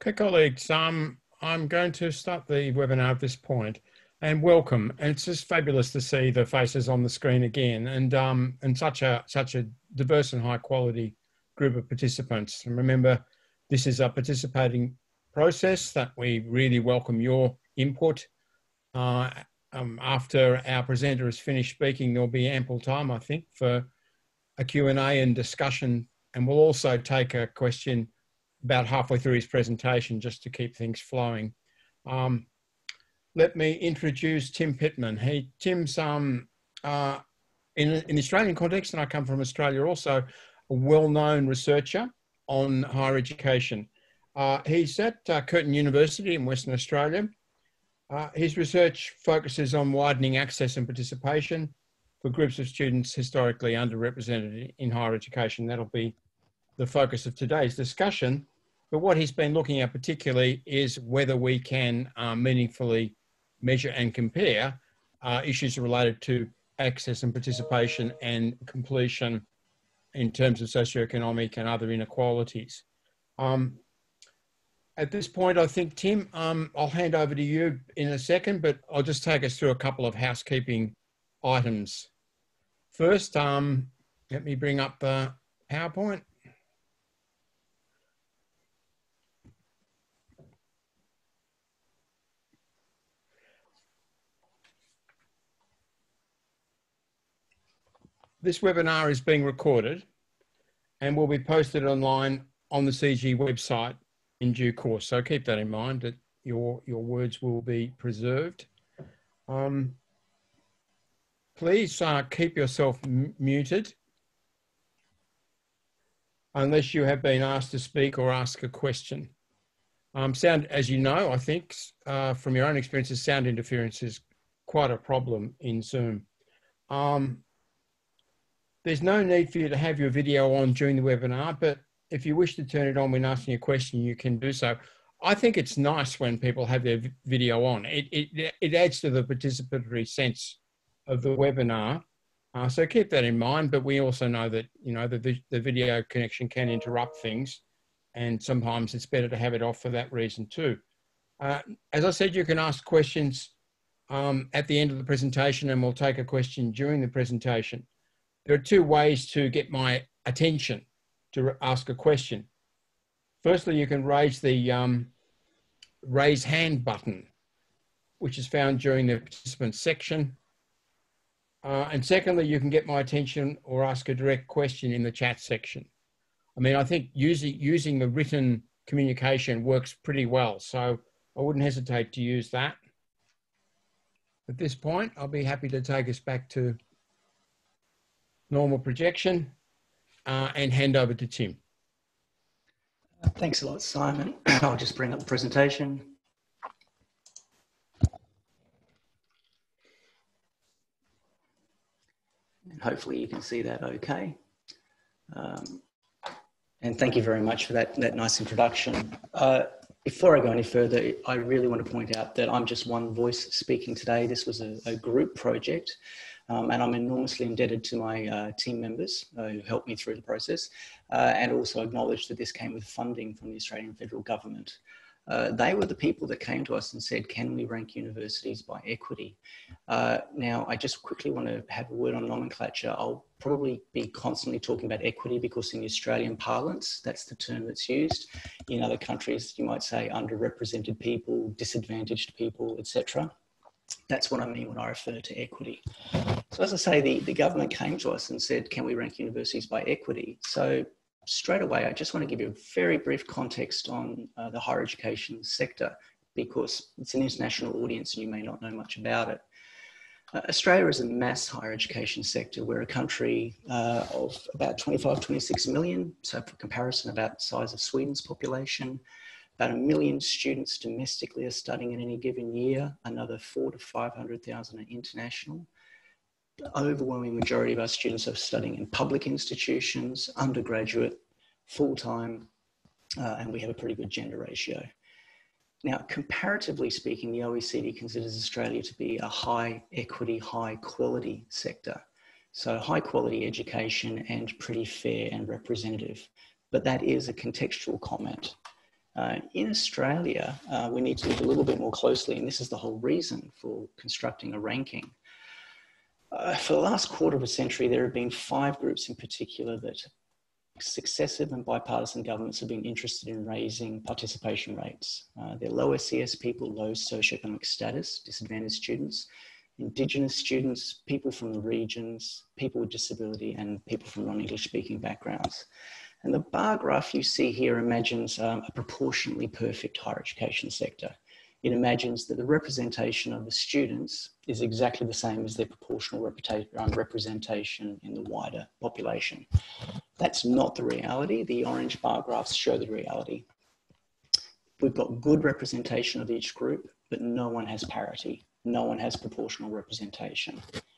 Okay, colleagues, I'm going to start the webinar at this point, and welcome. And it's just fabulous to see the faces on the screen again, and such a diverse and high quality group of participants. And remember, this is a participating process that we really welcome your input. After our presenter has finished speaking, there'll be ample time, I think, for a Q&A and discussion, and we'll also take a question about halfway through his presentation just to keep things flowing. Let me introduce Tim Pitman. Tim's in the Australian context, and I come from Australia also, a well-known researcher on higher education. He's at Curtin University in Western Australia. His research focuses on widening access and participation for groups of students historically underrepresented in higher education. That'll be the focus of today's discussion. But what he's been looking at particularly is whether we can meaningfully measure and compare issues related to access and participation and completion in terms of socioeconomic and other inequalities. At this point, I think, Tim, I'll hand over to you in a second, but I'll just take us through a couple of housekeeping items. First, let me bring up the PowerPoint. This webinar is being recorded and will be posted online on the CG website in due course. So keep that in mind, that your words will be preserved. Please keep yourself muted unless you have been asked to speak or ask a question. Sound, as you know, I think from your own experiences, sound interference is quite a problem in Zoom. There's no need for you to have your video on during the webinar, but if you wish to turn it on when asking a question, you can do so. I think it's nice when people have their video on. It adds to the participatory sense of the webinar. So keep that in mind, but we also know that, you know, the video connection can interrupt things, and sometimes it's better to have it off for that reason too. As I said, you can ask questions at the end of the presentation, and we'll take a question during the presentation. There are two ways to get my attention to ask a question. Firstly, you can raise the raise hand button, which is found during the participants section. And secondly, you can get my attention or ask a direct question in the chat section. I mean, I think using the written communication works pretty well, so I wouldn't hesitate to use that. At this point, I'll be happy to take us back to normal projection and hand over to Tim. Thanks a lot, Simon. I'll just bring up the presentation. And hopefully you can see that okay. And thank you very much for that nice introduction. Before I go any further, I really want to point out that I'm just one voice speaking today. This was a group project. And I'm enormously indebted to my team members who helped me through the process, and also acknowledge that this came with funding from the Australian federal government. They were the people that came to us and said, can we rank universities by equity? Now, I just quickly want to have a word on nomenclature. I'll probably be constantly talking about equity because in the Australian parlance, that's the term that's used. In other countries, you might say underrepresented people, disadvantaged people, etc. That's what I mean when I refer to equity. So as I say, the government came to us and said, can we rank universities by equity? So straight away, I just want to give you a very brief context on the higher education sector, because it's an international audience and you may not know much about it. Australia is a mass higher education sector. We're a country of about 25, 26 million. So for comparison, about the size of Sweden's population. About 1 million students domestically are studying in any given year. Another 400,000 to 500,000 are international. The overwhelming majority of our students are studying in public institutions, undergraduate, full-time, and we have a pretty good gender ratio. Now, comparatively speaking, the OECD considers Australia to be a high equity, high quality sector. So high quality education and pretty fair and representative. But that is a contextual comment. In Australia, we need to look a little bit more closely, and this is the whole reason for constructing a ranking. For the last quarter of a century, there have been 5 groups in particular that successive and bipartisan governments have been interested in raising participation rates. They're low SES people, low socioeconomic status, disadvantaged students, Indigenous students, people from the regions, people with disability, and people from non-English speaking backgrounds. And the bar graph you see here imagines a proportionally perfect higher education sector. It imagines that the representation of the students is exactly the same as their proportional representation in the wider population. That's not the reality. The orange bar graphs show the reality. We've got good representation of each group, but no one has parity. No one has proportional representation.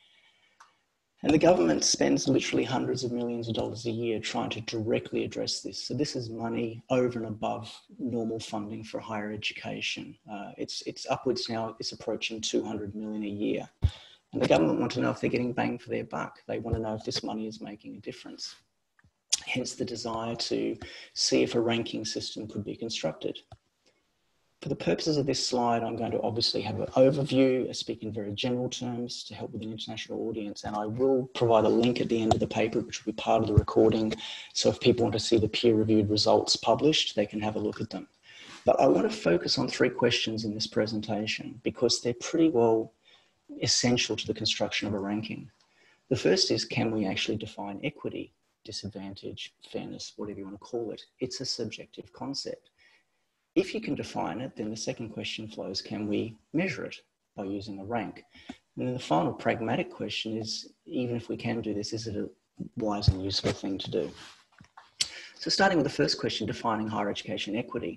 And the government spends literally hundreds of millions of dollars a year trying to directly address this. So this is money over and above normal funding for higher education. It's upwards now, it's approaching 200 million a year. And the government want to know if they're getting bang for their buck. They want to know if this money is making a difference. Hence the desire to see if a ranking system could be constructed. For the purposes of this slide, I'm going to obviously have an overview, speak in very general terms to help with an international audience, and I will provide a link at the end of the paper, which will be part of the recording. So if people want to see the peer-reviewed results published, they can have a look at them. But I want to focus on 3 questions in this presentation because they're pretty well essential to the construction of a ranking. The first is, can we actually define equity, disadvantage, fairness, whatever you want to call it? It's a subjective concept. If you can define it, then the second question flows, can we measure it by using a rank? And then the final pragmatic question is, even if we can do this, is it a wise and useful thing to do? So starting with the first question, defining higher education equity.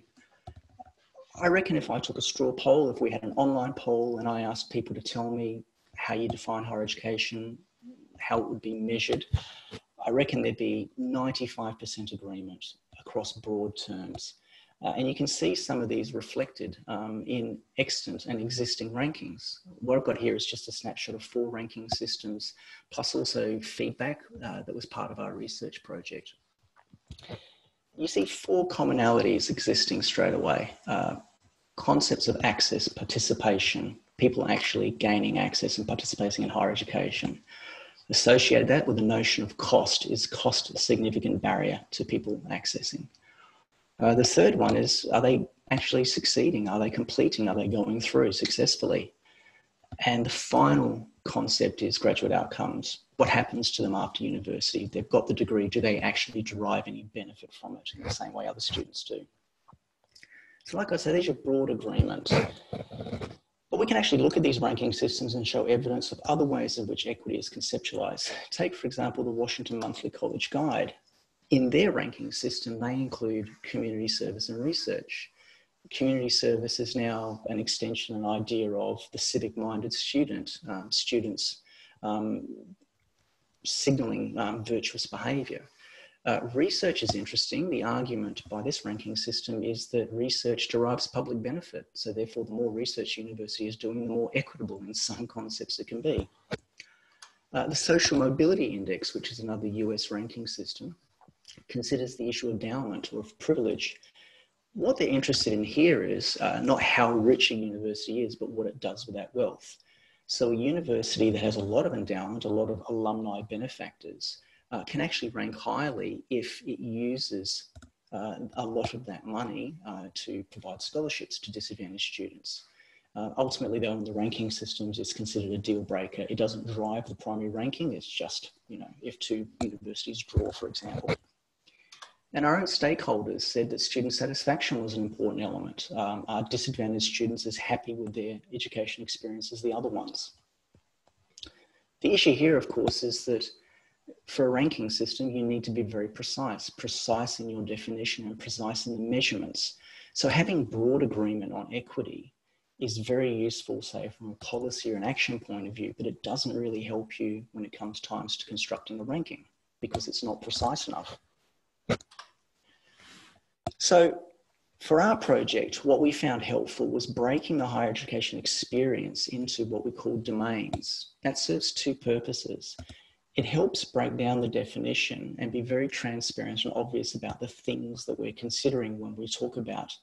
I reckon if I took a straw poll, if we had an online poll and I asked people to tell me how you define higher education, how it would be measured, I reckon there'd be 95% agreement across broad terms. And you can see some of these reflected in extant and existing rankings. What I've got here is just a snapshot of 4 ranking systems, plus also feedback that was part of our research project. You see 4 commonalities existing straight away. Concepts of access, participation, people actually gaining access and participating in higher education. Associated that with the notion of cost. Is cost a significant barrier to people accessing? The third one is, are they actually succeeding? Are they completing? Are they going through successfully? And the final concept is graduate outcomes. What happens to them after university? They've got the degree. Do they actually derive any benefit from it in the same way other students do? So like I said, there's your broad agreement. But we can actually look at these ranking systems and show evidence of other ways in which equity is conceptualized. Take, for example, the Washington Monthly College Guide. In their ranking system, they include community service and research. Community service is now an extension and idea of the civic-minded student, students signalling virtuous behaviour. Research is interesting. The argument by this ranking system is that research derives public benefit. So therefore, the more research a university is doing, the more equitable in some concepts it can be. The Social Mobility Index, which is another US ranking system, considers the issue of endowment or of privilege. What they're interested in here is not how rich a university is, but what it does with that wealth. So a university that has a lot of endowment, a lot of alumni benefactors, can actually rank highly if it uses a lot of that money to provide scholarships to disadvantaged students. Ultimately, though, in the ranking systems, it's considered a deal breaker. It doesn't drive the primary ranking. It's just, you know, if 2 universities draw, for example. And our own stakeholders said that student satisfaction was an important element. Are disadvantaged students as happy with their education experience as the other ones? The issue here, of course, is that for a ranking system, you need to be very precise in your definition and precise in the measurements. So having broad agreement on equity is very useful, say, from a policy or an action point of view, but it doesn't really help you when it comes times to constructing a ranking because it's not precise enough. So for our project, what we found helpful was breaking the higher education experience into what we call domains. That serves 2 purposes. It helps break down the definition and be very transparent and obvious about the things that we're considering when we talk about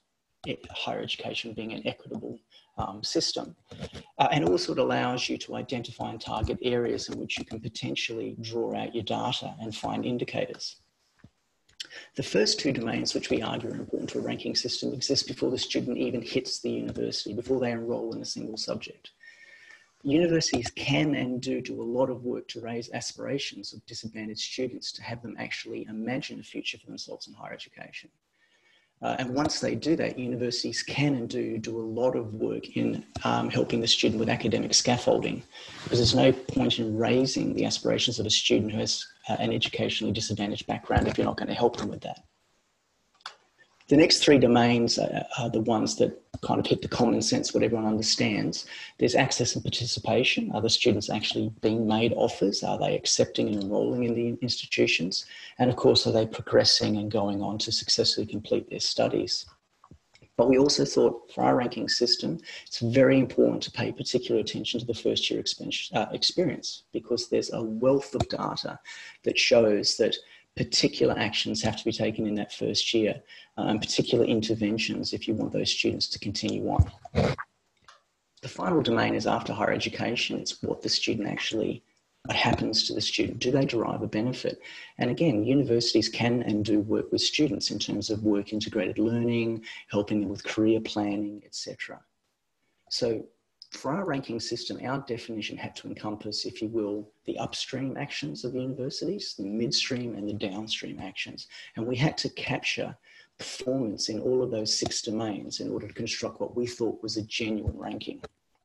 higher education being an equitable system. And also it allows you to identify and target areas in which you can potentially draw out your data and find indicators. The first two domains, which we argue are important to a ranking system, exist before the student even hits the university, before they enroll in a single subject. Universities can and do a lot of work to raise aspirations of disadvantaged students, to have them actually imagine a future for themselves in higher education. And once they do that, universities can and do a lot of work in helping the student with academic scaffolding, because there's no point in raising the aspirations of a student who has an educationally disadvantaged background if you're not going to help them with that. The next three domains are the ones that kind of hit the common sense, what everyone understands. There's access and participation. Are the students actually being made offers? Are they accepting and enrolling in the institutions? And of course, are they progressing and going on to successfully complete their studies? But we also thought for our ranking system, it's very important to pay particular attention to the first year experience, because there's a wealth of data that shows that particular actions have to be taken in that first year, and particular interventions if you want those students to continue on. The final domain is after higher education. It's what the student actually, what happens to the student. Do they derive a benefit? And again, universities can and do work with students in terms of work integrated learning, helping them with career planning, etc. So for our ranking system, our definition had to encompass, if you will, the upstream actions of universities, the midstream and the downstream actions. And we had to capture performance in all of those 6 domains in order to construct what we thought was a genuine ranking.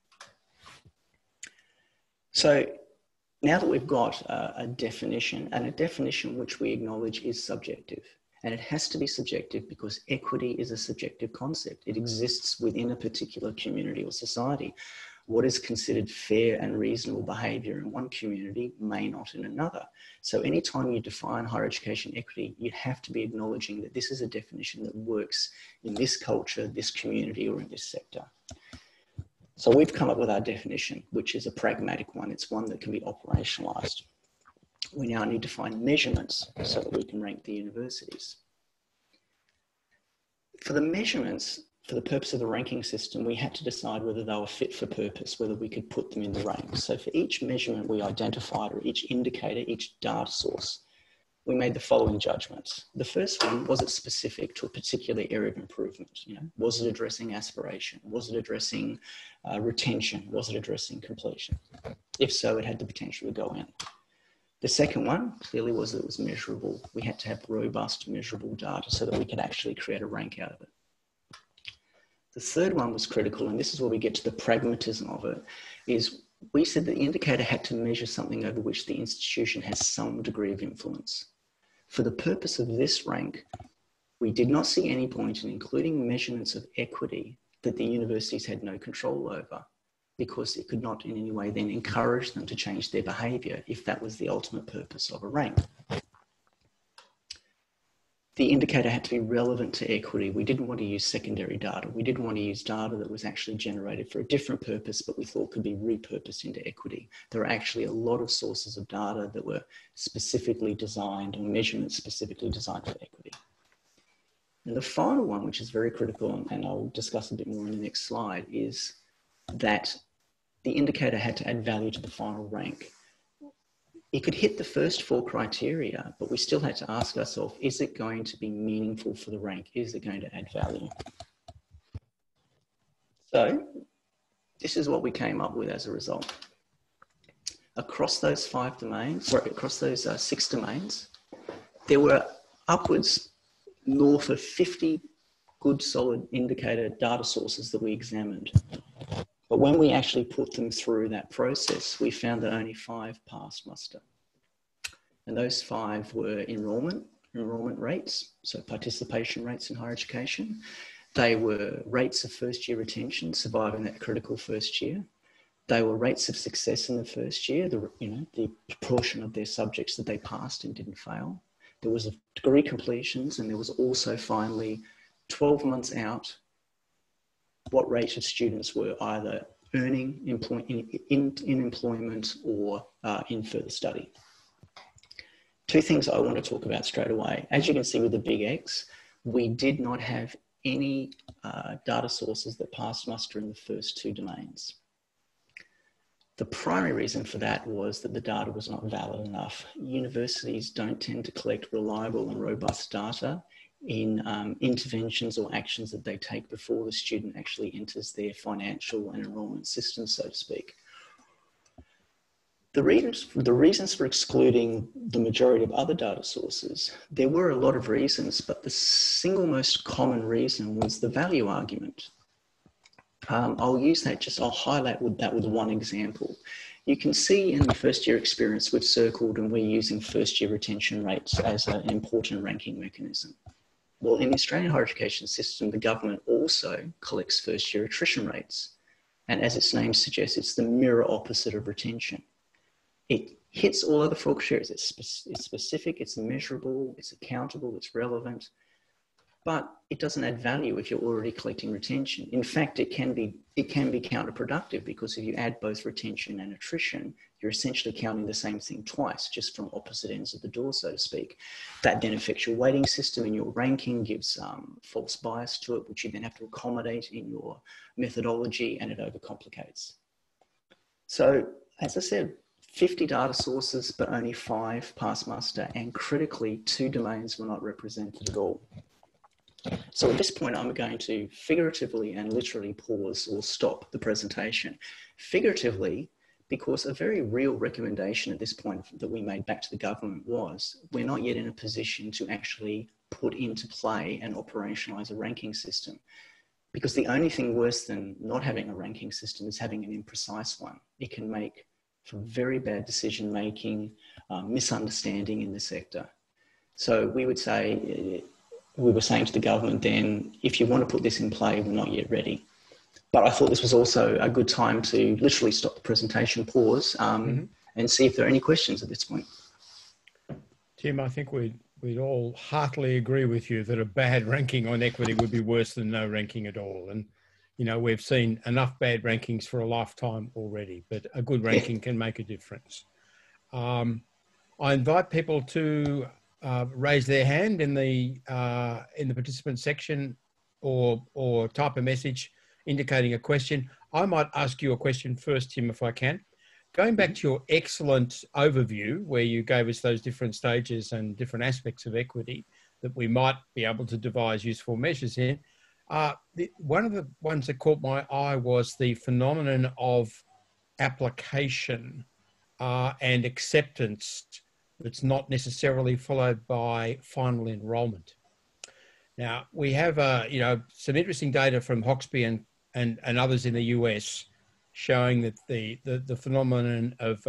So now that we've got a definition, and a definition which we acknowledge is subjective, and it has to be subjective because equity is a subjective concept. It exists within a particular community or society. What is considered fair and reasonable behaviour in one community may not in another. So anytime you define higher education equity, you have to be acknowledging that this is a definition that works in this culture, this community, or in this sector. So we've come up with our definition, which is a pragmatic one. It's one that can be operationalised. We now need to find measurements so that we can rank the universities. For the measurements, for the purpose of the ranking system, we had to decide whether they were fit for purpose, whether we could put them in the ranks. So for each measurement we identified, or each indicator, each data source, we made the following judgments. The first one, was it specific to a particular area of improvement? You know, was it addressing aspiration? Was it addressing retention? Was it addressing completion? If so, it had the potential to go in. The second one clearly was that it was measurable. We had to have robust measurable data so that we could actually create a rank out of it. The third one was critical, and this is where we get to the pragmatism of it, is we said that the indicator had to measure something over which the institution has some degree of influence. For the purpose of this rank, we did not see any point in including measurements of equity that the universities had no control over, because it could not in any way then encourage them to change their behaviour if that was the ultimate purpose of a rank. The indicator had to be relevant to equity. We didn't want to use secondary data. We didn't want to use data that was actually generated for a different purpose, but we thought could be repurposed into equity. There are actually a lot of sources of data that were specifically designed, or measurements specifically designed for equity. And the final one, which is very critical, and I'll discuss a bit more in the next slide, is that the indicator had to add value to the final rank. It could hit the first 4 criteria, but we still had to ask ourselves, is it going to be meaningful for the rank? Is it going to add value? So this is what we came up with as a result. Across those 5 domains, sorry, across those 6 domains, there were upwards north of 50 good solid indicator data sources that we examined. But when we actually put them through that process, we found that only 5 passed muster. And those 5 were enrolment rates, so participation rates in higher education. They were rates of first year retention, surviving that critical first year. They were rates of success in the first year, the proportion of their subjects that they passed and didn't fail. There was a degree completions, and there was also finally 12 months out, what rate of students were either earning in employment or in further study. 2 things I want to talk about straight away. As you can see with the big X, we did not have any data sources that passed muster in the first two domains. The primary reason for that was that the data was not valid enough. Universities don't tend to collect reliable and robust data in interventions or actions that they take before the student actually enters their financial and enrolment system, so to speak. The reasons for excluding the majority of other data sources, there were a lot of reasons, but the single most common reason was the value argument. I'll highlight that with one example. You can see in the first year experience, we've circled and we're using first year retention rates as an important ranking mechanism. Well, in the Australian higher education system, the government also collects first year attrition rates. And as its name suggests, it's the mirror opposite of retention. It hits all other four criteria. It's specific, it's measurable, it's accountable, it's relevant, but it doesn't add value if you're already collecting retention. In fact, it can be counterproductive, because if you add both retention and attrition, you're essentially counting the same thing twice, just from opposite ends of the door, so to speak. That then affects your weighting system and your ranking, gives false bias to it, which you then have to accommodate in your methodology, and it overcomplicates. So, as I said, 50 data sources, but only 5 passed muster, and critically, 2 domains were not represented at all. So at this point, I'm going to figuratively and literally pause or stop the presentation. Figuratively, because a very real recommendation at this point that we made back to the government was, we're not yet in a position to actually put into play and operationalize a ranking system. Because the only thing worse than not having a ranking system is having an imprecise one. It can make for very bad decision-making, misunderstanding in the sector. So we would say, we were saying to the government then, if you want to put this in play, we're not yet ready. But I thought this was also a good time to literally stop the presentation, pause, and see if there are any questions at this point. Tim, I think we'd all heartily agree with you that a bad ranking on equity would be worse than no ranking at all. And, you know, we've seen enough bad rankings for a lifetime already, but a good ranking can make a difference. I invite people to raise their hand in the participant section, or type a message indicating a question. I might ask you a question first, Tim, if I can. Going back to your excellent overview, where you gave us those different stages and different aspects of equity that we might be able to devise useful measures in, one of the ones that caught my eye was the phenomenon of application and acceptance that's not necessarily followed by final enrolment. Now, we have some interesting data from Hoxby and others in the US showing that the phenomenon of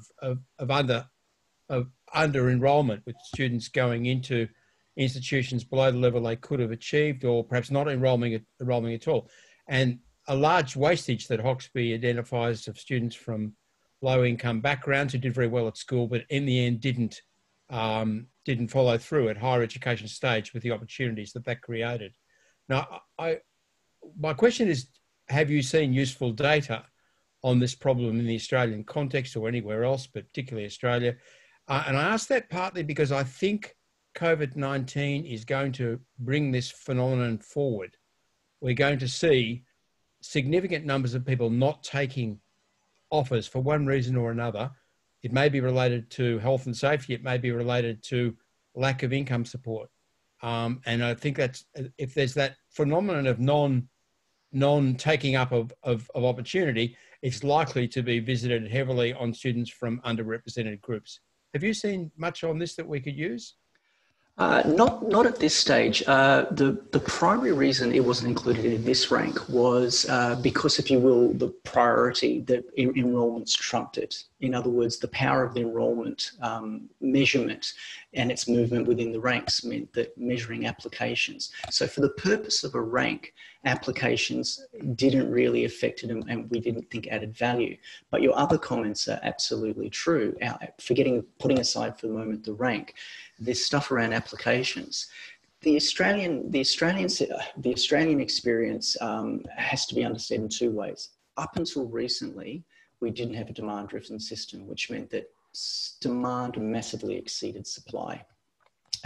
under enrolment, with students going into institutions below the level they could have achieved, or perhaps not enrolling at all, and a large wastage that Hoxby identifies of students from low-income backgrounds who did very well at school, but in the end didn't follow through at higher education stage with the opportunities that created. Now, my question is, have you seen useful data on this problem in the Australian context or anywhere else, but particularly Australia? And I ask that partly because I think COVID-19 is going to bring this phenomenon forward. We're going to see significant numbers of people not taking offers for one reason or another. It may be related to health and safety. It may be related to lack of income support. And I think that's, if there's that phenomenon of non-taking up of opportunity, it's likely to be visited heavily on students from underrepresented groups. Have you seen much on this that we could use? Not at this stage. The primary reason it wasn't included in this rank was because, if you will, the priority that enrolments trumped it. In other words, the power of the enrolment measurement and its movement within the ranks meant that measuring applications. So for the purpose of a rank, applications didn't really affect it, and we didn't think added value. But your other comments are absolutely true. Putting aside for the moment the rank, this stuff around applications. The Australian experience has to be understood in 2 ways. Up until recently, we didn't have a demand-driven system, which meant that demand massively exceeded supply.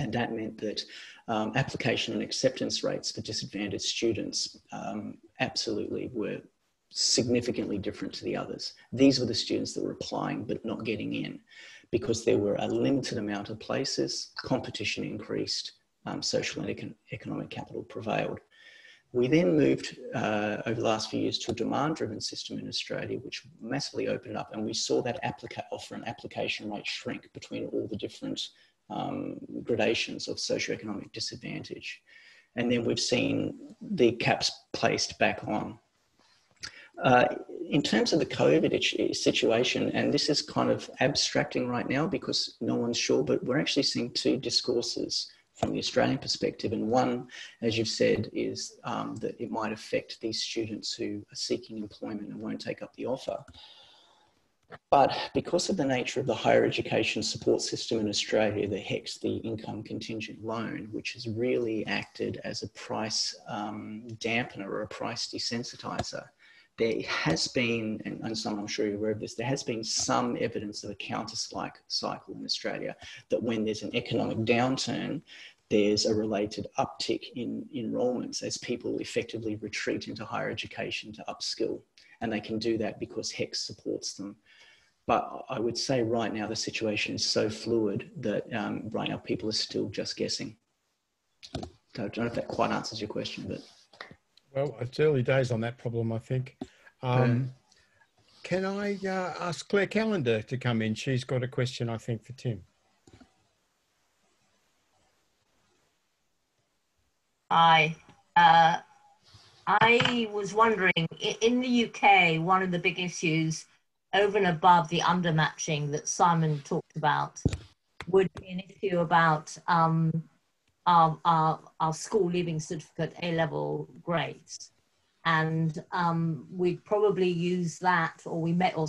And that meant that application and acceptance rates for disadvantaged students absolutely were significantly different to the others. These were the students that were applying but not getting in because there were a limited amount of places, competition increased, social and economic capital prevailed. We then moved over the last few years to a demand-driven system in Australia, which massively opened up, and we saw that offer and application rate shrink between all the different gradations of socioeconomic disadvantage. And then we've seen the caps placed back on. In terms of the COVID situation, and this is kind of abstracting right now because no one's sure, but we're actually seeing two discourses from the Australian perspective. And one, as you've said, is that it might affect these students who are seeking employment and won't take up the offer. But because of the nature of the higher education support system in Australia, the HECS, the income contingent loan, which has really acted as a price dampener or a price desensitizer, there has been, and some I'm sure you're aware of this, there has been some evidence of a counter-cycle in Australia, that when there's an economic downturn, there's a related uptick in enrolments as people effectively retreat into higher education to upskill. And they can do that because HECS supports them. But I would say right now the situation is so fluid that right now people are still just guessing. I don't know if that quite answers your question, but... Well, it's early days on that problem, I think. Can I ask Claire Callender to come in? She's got a question, I think, for Tim. Hi. I was wondering, in the UK, one of the big issues over and above the undermatching that Simon talked about would be an issue about our school leaving certificate A-level grades. And we'd probably use that, or we may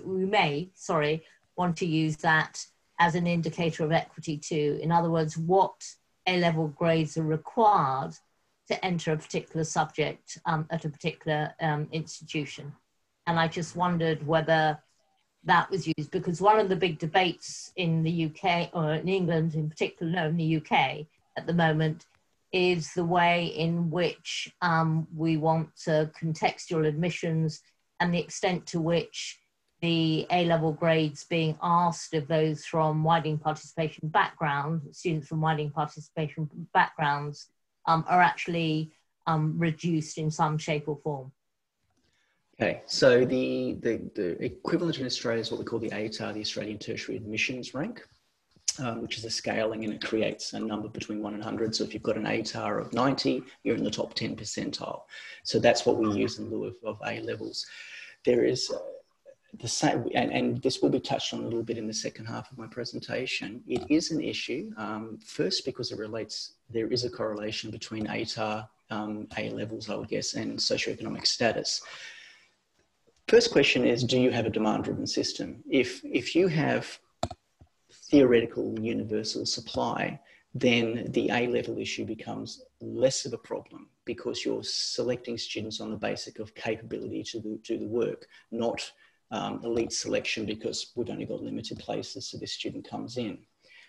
want to use that as an indicator of equity too. In other words, what A-level grades are required to enter a particular subject at a particular institution. And I just wondered whether that was used, because one of the big debates in the UK, or in England in particular, no, in the UK at the moment, is the way in which we want contextual admissions and the extent to which the A-level grades being asked of those from widening participation backgrounds, students from widening participation backgrounds, are actually reduced in some shape or form. Okay, so the equivalent in Australia is what we call the ATAR, the Australian Tertiary Admissions Rank, which is a scaling, and it creates a number between 1 and 100. So if you've got an ATAR of 90, you're in the top 10 percentile. So that's what we use in lieu of A levels. There is the same, and this will be touched on a little bit in the second half of my presentation. It is an issue, first because it relates, there is a correlation between ATAR, A levels, I would guess, and socioeconomic status. First question is, do you have a demand-driven system? If you have theoretical universal supply, then the A-level issue becomes less of a problem because you're selecting students on the basis of capability to do the work, not elite selection because we've only got limited places, so this student comes in.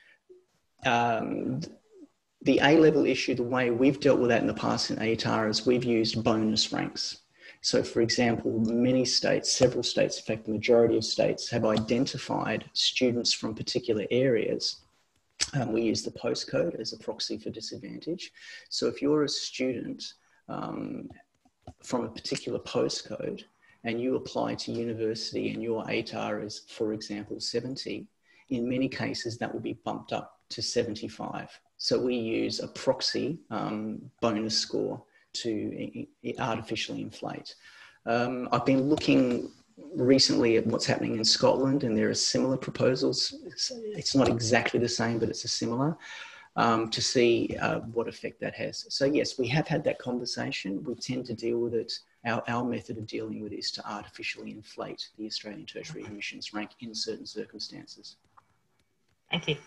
The A-level issue, the way we've dealt with that in the past in ATAR is we've used bonus ranks. So for example, many states, several states, in fact, the majority of states have identified students from particular areas. We use the postcode as a proxy for disadvantage. So if you're a student from a particular postcode and you apply to university and your ATAR is, for example, 70, in many cases that will be bumped up to 75. So we use a proxy bonus score to artificially inflate. I've been looking recently at what's happening in Scotland, and there are similar proposals. It's not exactly the same, but it's a similar, to see what effect that has. So yes, we have had that conversation. We tend to deal with it. Our method of dealing with it is to artificially inflate the Australian Tertiary Admissions Rank in certain circumstances. Thank you.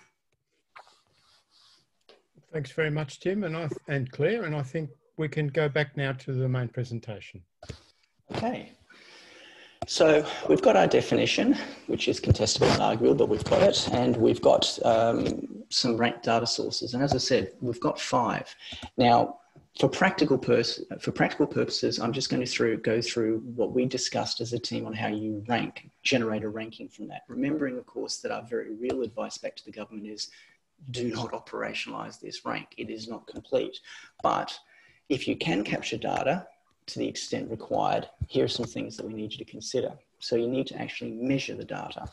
Thanks very much, Tim and Claire, and I think we can go back now to the main presentation. Okay. So we've got our definition, which is contestable and arguable, but we've got it, and we've got some ranked data sources. And as I said, we've got 5. Now, for practical purposes, I'm just going to go through what we discussed as a team on how you generate a ranking from that. Remembering, of course, that our very real advice back to the government is do not operationalise this rank. It is not complete. But if you can capture data to the extent required, here are some things that we need you to consider. So you need to actually measure the data.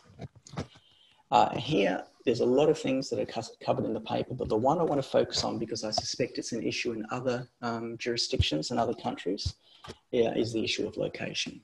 Here, there's a lot of things that are covered in the paper, but the one I want to focus on, because I suspect it's an issue in other jurisdictions and other countries, is the issue of location.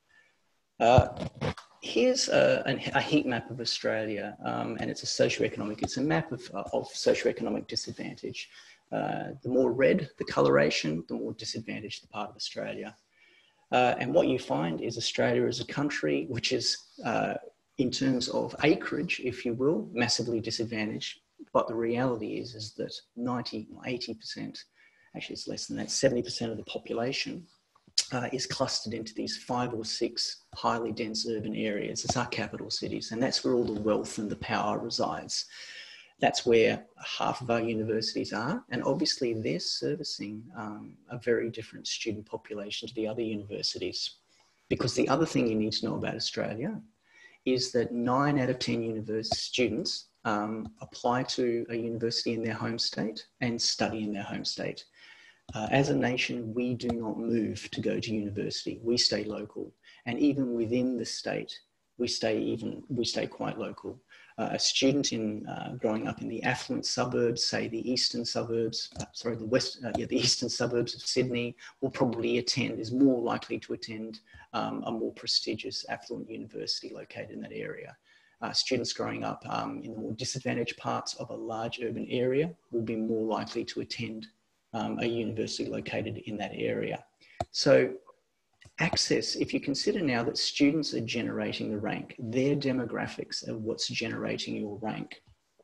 Here's a heat map of Australia, and it's a map of socioeconomic disadvantage. The more red the coloration, the more disadvantaged the part of Australia. And what you find is Australia is a country which is, in terms of acreage, if you will, massively disadvantaged. But the reality is that 90 or 80%, actually it's less than that, 70% of the population is clustered into these 5 or 6 highly dense urban areas. It's our capital cities, and that's where all the wealth and the power resides. That's where half of our universities are, and obviously they're servicing a very different student population to the other universities. Because the other thing you need to know about Australia is that 9 out of 10 students apply to a university in their home state and study in their home state. As a nation, we do not move to go to university. We stay local, and even within the state, we stay quite local. A student growing up in the affluent suburbs, say the eastern suburbs, the eastern suburbs of Sydney, is more likely to attend a more prestigious affluent university located in that area. Students growing up in the more disadvantaged parts of a large urban area will be more likely to attend a university located in that area. So access, if you consider now that students are generating the rank, their demographics are what's generating your rank.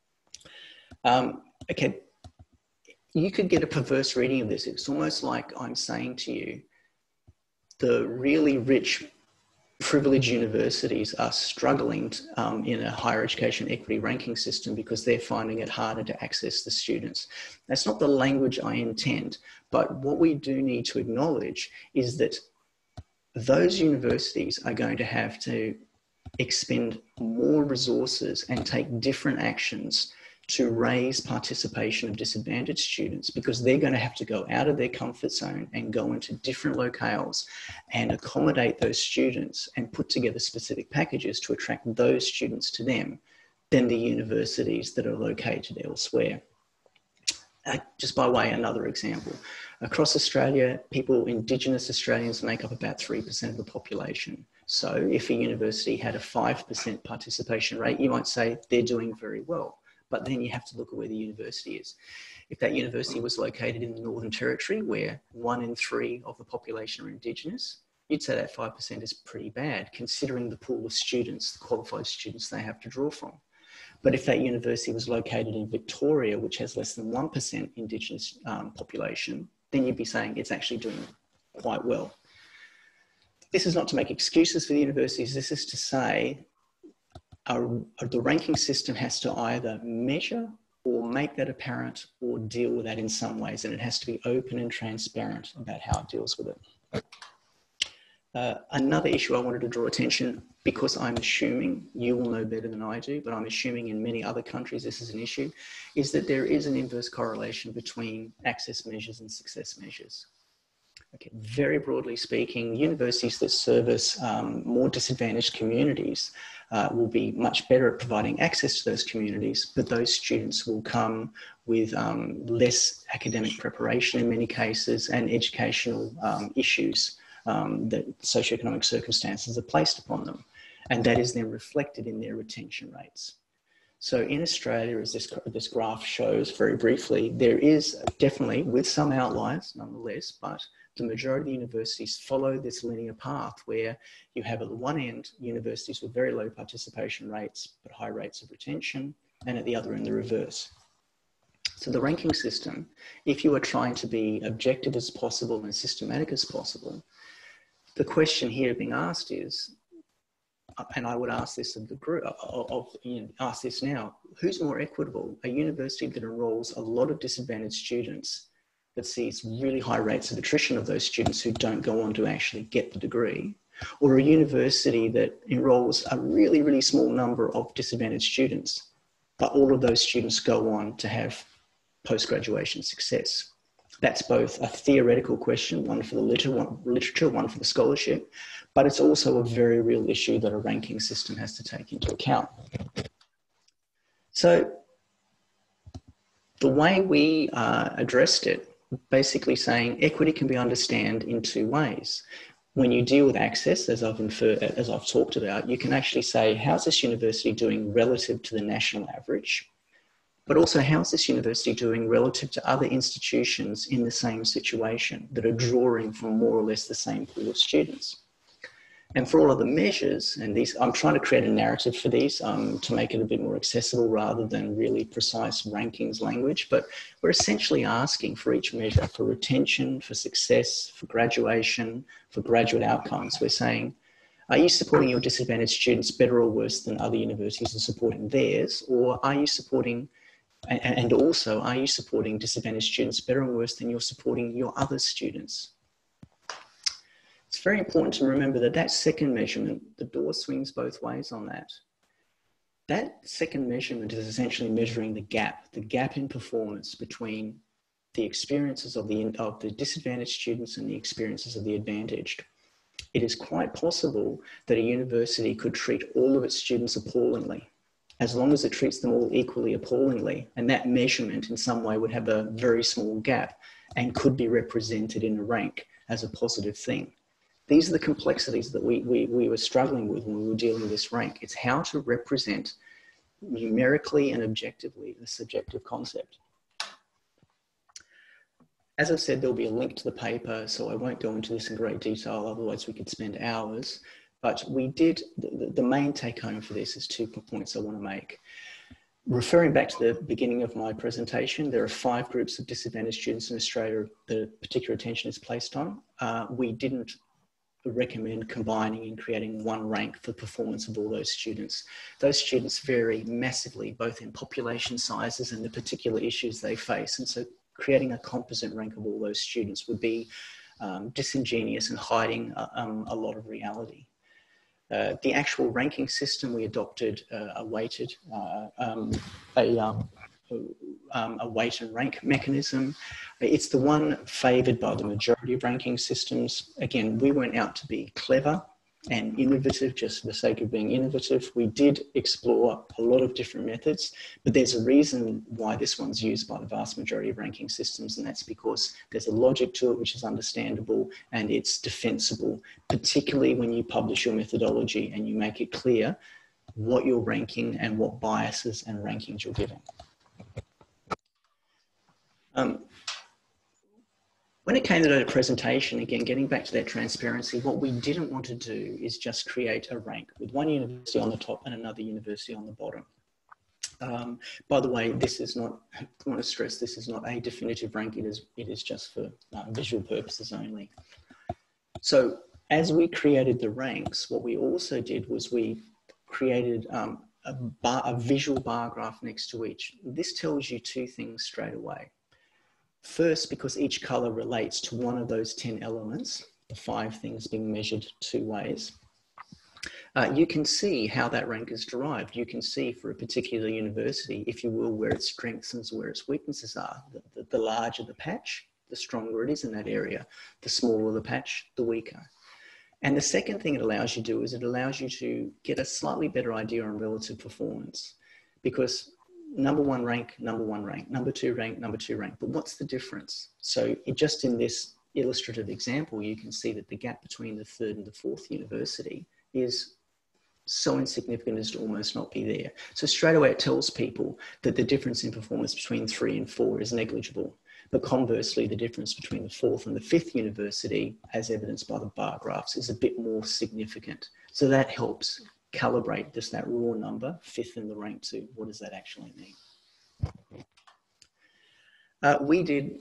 Okay, you could get a perverse reading of this. It's almost like I'm saying to you, the really rich, privileged universities are struggling in a higher education equity ranking system because they're finding it harder to access the students. That's not the language I intend, but what we do need to acknowledge is that those universities are going to have to expend more resources and take different actions to raise participation of disadvantaged students, because they're going to have to go out of their comfort zone and go into different locales and accommodate those students and put together specific packages to attract those students to them than the universities that are located elsewhere. Just by way of another example, across Australia, Indigenous Australians make up about 3% of the population. So if a university had a 5% participation rate, you might say they're doing very well. But then you have to look at where the university is. If that university was located in the Northern Territory, where 1 in 3 of the population are Indigenous, you'd say that 5% is pretty bad, considering the pool of students, the qualified students they have to draw from. But if that university was located in Victoria, which has less than 1% Indigenous population, then you'd be saying it's actually doing quite well. This is not to make excuses for the universities. This is to say the ranking system has to either measure or make that apparent or deal with that in some ways, and it has to be open and transparent about how it deals with it. Another issue I wanted to draw attention, because I'm assuming you will know better than I do, but I'm assuming in many other countries this is an issue, is that there is an inverse correlation between access measures and success measures. Okay, very broadly speaking, universities that service more disadvantaged communities will be much better at providing access to those communities, but those students will come with less academic preparation in many cases and educational issues that socioeconomic circumstances are placed upon them. And that is then reflected in their retention rates. So in Australia, as this graph shows very briefly, there is definitely, with some outliers nonetheless, but the majority of the universities follow this linear path where you have at the one end universities with very low participation rates but high rates of retention, and at the other end the reverse. So the ranking system, if you are trying to be objective as possible and systematic as possible, the question here being asked is, and I would ask this of the group, ask this now, who's more equitable? A university that enrolls a lot of disadvantaged students that sees really high rates of attrition of those students who don't go on to actually get the degree, or a university that enrolls a really, really small number of disadvantaged students, but all of those students go on to have post-graduation success? That's both a theoretical question, one for the literature, one for the scholarship, but it's also a very real issue that a ranking system has to take into account. So the way we addressed it, basically saying equity can be understood in two ways. When you deal with access, as I've talked about, you can actually say, how's this university doing relative to the national average? But also, how's this university doing relative to other institutions in the same situation that are drawing from more or less the same pool of students? And for all of the measures, and these, I'm trying to create a narrative for these to make it a bit more accessible rather than really precise rankings language, but we're essentially asking for each measure, for retention, for success, for graduation, for graduate outcomes. We're saying, are you supporting your disadvantaged students better or worse than other universities are supporting theirs? Or are you supporting, and also, are you supporting disadvantaged students better or worse than you're supporting your other students? It's very important to remember that that second measurement, the door swings both ways on that. That second measurement is essentially measuring the gap in performance between the experiences of the disadvantaged students and the experiences of the advantaged. It is quite possible that a university could treat all of its students appallingly, as long as it treats them all equally appallingly, and that measurement in some way would have a very small gap and could be represented in a rank as a positive thing. These are the complexities that we were struggling with when we were dealing with this rank. It's how to represent numerically and objectively the subjective concept. As I've said, there'll be a link to the paper, so I won't go into this in great detail, otherwise we could spend hours. But we did, the main take home for this is 2 points I want to make. Referring back to the beginning of my presentation, there are 5 groups of disadvantaged students in Australia that particular attention is placed on. We didn't recommend combining and creating one rank for performance of all those students. Those students vary massively, both in population sizes and the particular issues they face. And so creating a composite rank of all those students would be disingenuous and hiding a lot of reality. The actual ranking system, we adopted a weight and rank mechanism. It's the one favoured by the majority of ranking systems. Again, we weren't out to be clever and innovative just for the sake of being innovative. We did explore a lot of different methods, but there's a reason why this one's used by the vast majority of ranking systems, and that's because there's a logic to it which is understandable and it's defensible, particularly when you publish your methodology and you make it clear what you're ranking and what biases and rankings you're giving. When it came to the presentation, again, getting back to that transparency, what we didn't want to do is just create a rank with one university on the top and another university on the bottom. By the way, this is not, I want to stress, this is not a definitive rank. It is just for visual purposes only. So as we created the ranks, what we also did was we created a visual bar graph next to each. This tells you 2 things straight away. First, because each colour relates to one of those 10 elements, the 5 things being measured 2 ways, you can see how that rank is derived. You can see for a particular university, if you will, where its strengths and where its weaknesses are. The larger the patch, the stronger it is in that area. The smaller the patch, the weaker. And the second thing it allows you to do is it allows you to get a slightly better idea on relative performance, because number 1 rank, number 1 rank, number 2 rank, number 2 rank. But what's the difference? So just in this illustrative example, you can see that the gap between the 3rd and the 4th university is so insignificant as to almost not be there. So straight away it tells people that the difference in performance between 3 and 4 is negligible. But conversely, the difference between the 4th and the 5th university, as evidenced by the bar graphs, is a bit more significant. So that helps calibrate just that raw number, 5th in the rank, to what does that actually mean? We did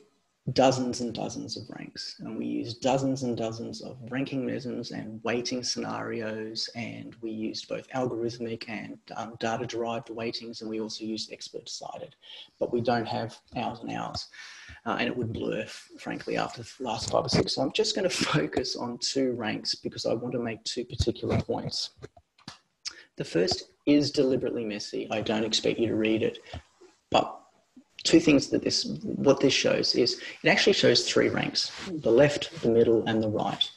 dozens and dozens of ranks, and we used dozens and dozens of ranking mechanisms and weighting scenarios, and we used both algorithmic and data-derived weightings, and we also used expert-decided, but we don't have hours and hours, and it would blur, frankly, after the last 5 or 6. So I'm just going to focus on 2 ranks because I want to make 2 particular points. The first is deliberately messy. I don't expect you to read it, but 2 things that what this shows is it actually shows 3 ranks: the left, the middle, and the right.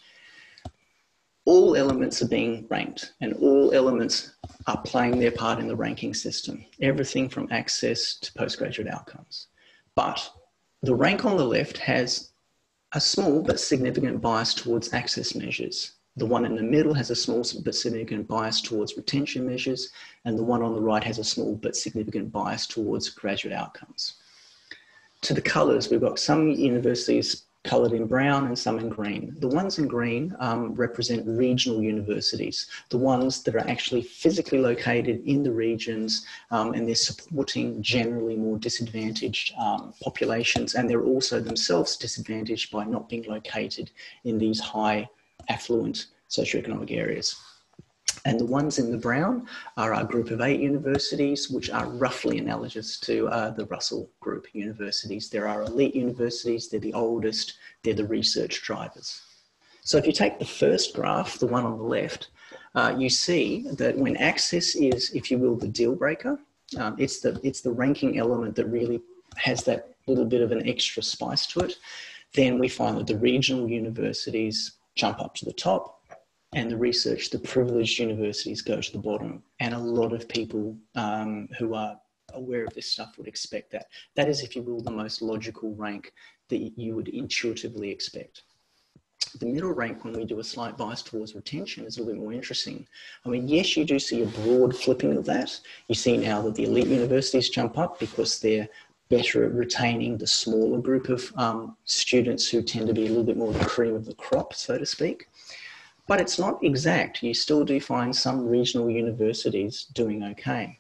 All elements are being ranked, and all elements are playing their part in the ranking system, everything from access to postgraduate outcomes. But the rank on the left has a small but significant bias towards access measures. The one in the middle has a small but significant bias towards retention measures, and the one on the right has a small but significant bias towards graduate outcomes. To the colours, we've got some universities coloured in brown and some in green. The ones in green represent regional universities, the ones that are actually physically located in the regions, and they're supporting generally more disadvantaged populations, and they're also themselves disadvantaged by not being located in these high affluent socioeconomic areas. And the ones in the brown are our group of 8 universities, which are roughly analogous to the Russell Group universities. There are elite universities, they're the oldest, they're the research drivers. So if you take the first graph, the one on the left, you see that when access is, if you will, the deal breaker, it's the ranking element that really has that little bit of an extra spice to it, then we find that the regional universities jump up to the top, and the research, the privileged universities go to the bottom. And a lot of people who are aware of this stuff would expect that. That is, if you will, the most logical rank that you would intuitively expect. The middle rank, when we do a slight bias towards retention, is a little bit more interesting. I mean, yes, you do see a broad flipping of that. You see now that the elite universities jump up because they're better at retaining the smaller group of students who tend to be a little bit more the cream of the crop, so to speak. But it's not exact. You still do find some regional universities doing okay.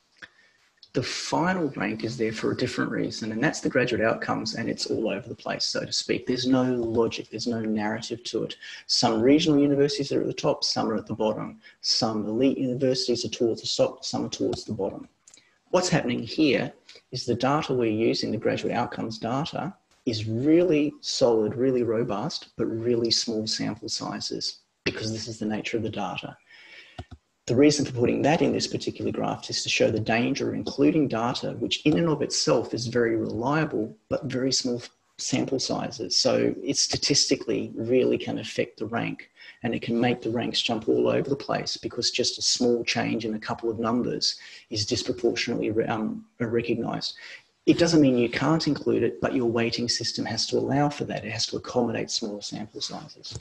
The final rank is there for a different reason, and that's the graduate outcomes, and it's all over the place, so to speak. There's no logic, there's no narrative to it. Some regional universities are at the top, some are at the bottom. Some elite universities are towards the top, some are towards the bottom. What's happening here is the data we're using, the graduate outcomes data, is really solid, really robust, but really small sample sizes, because this is the nature of the data. The reason for putting that in this particular graph is to show the danger of including data, which in and of itself is very reliable, but very small sample sizes. So it statistically really can affect the rank, and it can make the ranks jump all over the place because just a small change in a couple of numbers is disproportionately recognized. It doesn't mean you can't include it, but your weighting system has to allow for that. It has to accommodate smaller sample sizes.